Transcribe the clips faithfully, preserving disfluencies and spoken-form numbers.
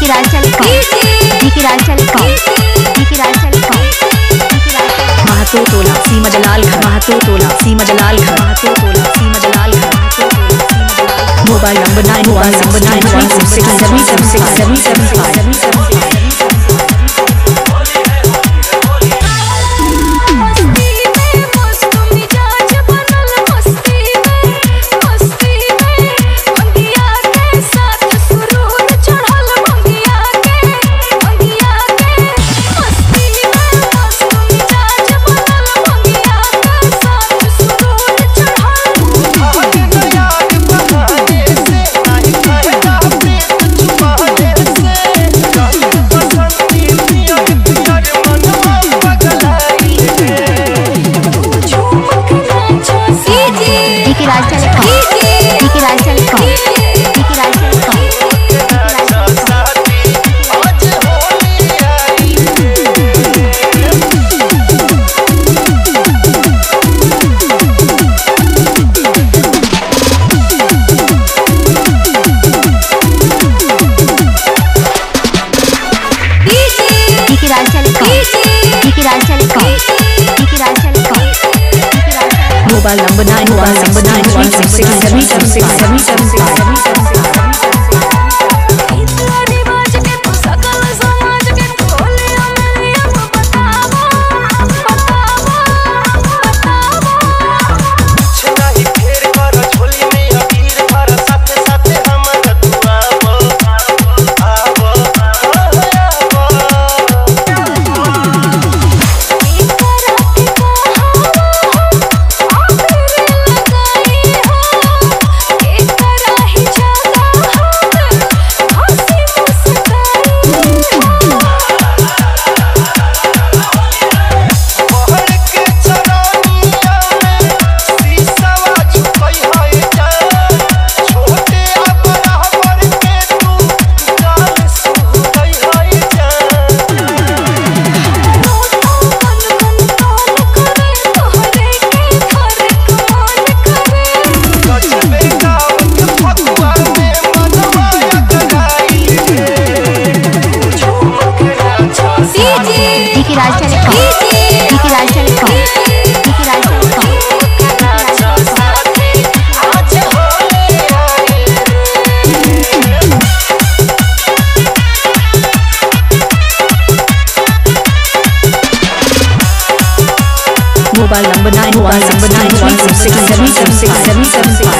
महातो टोला सीमा जलाल घर महातो टोला सीमा जलाल घर महातो टोला सीमा जलाल घर mobile number nine one number nine one six six seven seven six seven seven five mobile number nine one number nine one six six seven seven six seven seven five mobile number nine one number nine one six six seven seven six seven seven five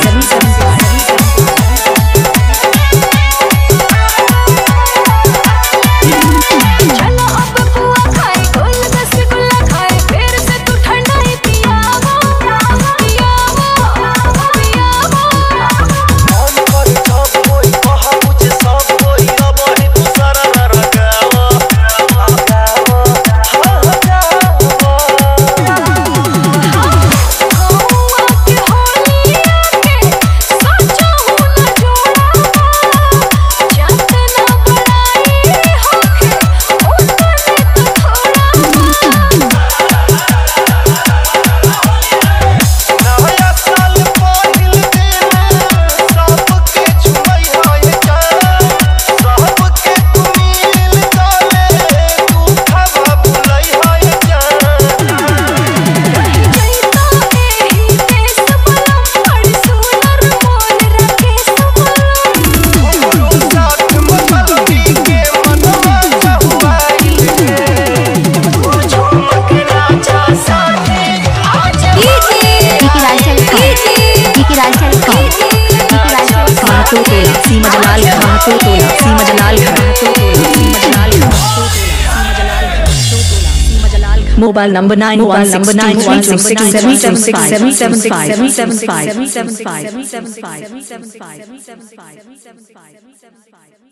Seema Jalal घर महातो टोला सीमा जलाल घर महातो टोला सीमा जलाल घर mobile number nine one number nine one six six seven seven six seven seven five seven seven five seven seven five seven five seven five seven five seven five